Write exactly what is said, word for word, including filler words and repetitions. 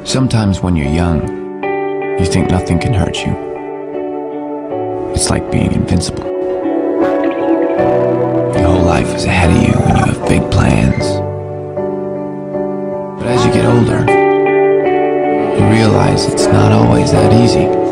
Sometimes when you're young, you think nothing can hurt you. It's like being invincible. Your whole life is ahead of you and you have big plans. But as you get older, you realize it's not always that easy.